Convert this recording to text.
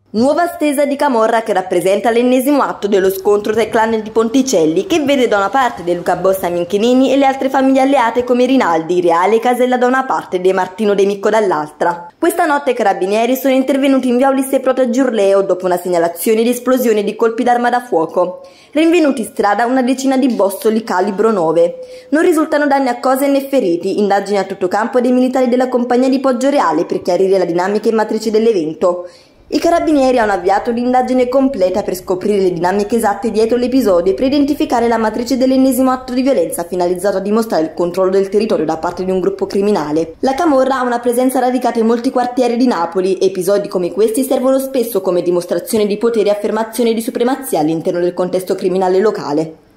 Nuova stesa di camorra che rappresenta l'ennesimo atto dello scontro tra i clan di Ponticelli, che vede da una parte De Luca Bossa Minchinini e le altre famiglie alleate come Rinaldi, Reale e Casella da una parte e De Martino De Micco dall'altra. Questa notte i carabinieri sono intervenuti in via Ulisse Proto Giurleo dopo una segnalazione di esplosione di colpi d'arma da fuoco. Rinvenuti in strada una decina di bossoli calibro 9. Non risultano danni a cose né feriti, indagini a tutto campo dei militari della compagnia di Poggio Reale per chiarire la dinamica e matrice dell'evento. I carabinieri hanno avviato l'indagine completa per scoprire le dinamiche esatte dietro l'episodio e per identificare la matrice dell'ennesimo atto di violenza finalizzato a dimostrare il controllo del territorio da parte di un gruppo criminale. La camorra ha una presenza radicata in molti quartieri di Napoli e episodi come questi servono spesso come dimostrazione di potere e affermazione di supremazia all'interno del contesto criminale locale.